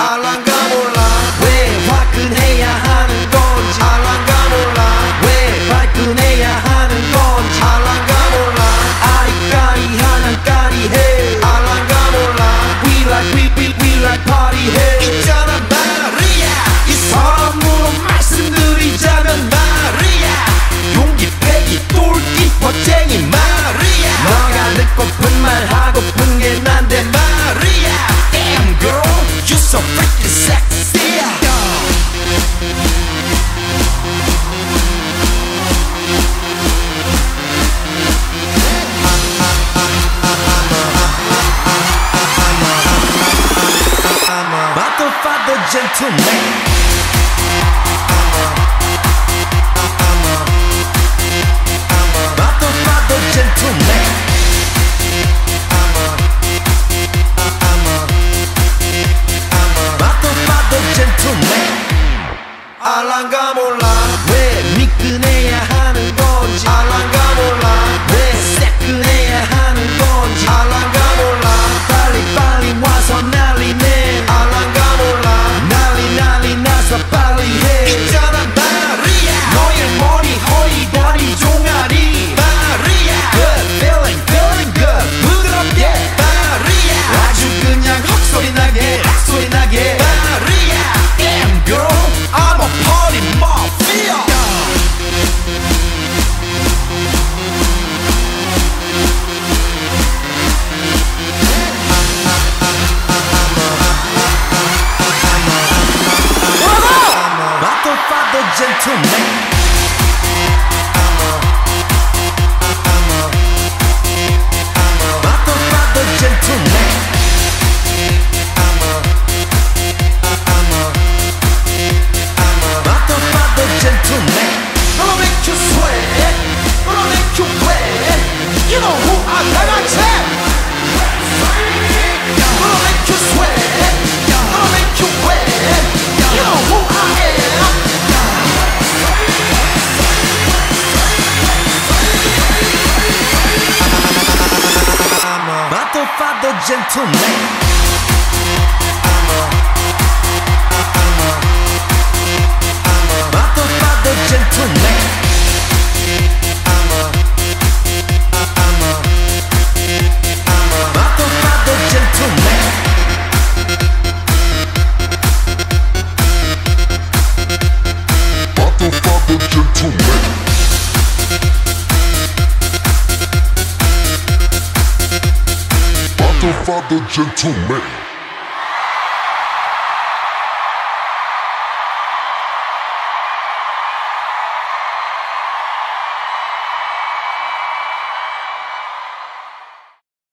알란가 몰라 왜 화끈해야 하는 건지 알란가 몰라 왜 발끈해야 하는 건지 알란가 몰라 아리까리 하나까리해 알란가 몰라 We like party 해 있잖아 말이야 이 사람으로 말씀드리자면 말이야 용기 패기 똘끼 멋쟁이 말이야 너가 듣고픈 말 하고픈 게 난데 말이야 Damn girl you so freaking sexy Motherfucker gentleman Motherfucker gentleman Motherfucker gentleman 알란가 몰라 왜 미끈해야 하는 건지 알란가 몰라 왜 새끈해야 하는 건지 알란가 몰라 빨리 와서 난리내 알란가 몰라 난리 나서 빨리 해 있잖아 말이야 너의 머리 허리다리 종아리 말이야 Good feeling good 부드럽게 말이야 아주 그냥 헛소리 나게 말이야 Damn girl I'm a party mafia Motherfucker gentleman Motherfucker gentleman Motherfucker gentleman Gonna make you sweat Gonna make you wet You know who I am Gonna make you sweat Gonna make you wet You know who I am Motherfucker gentleman Motherfucker gentleman Motherfucker gentleman Motherfucker gentleman Motherfucker gentleman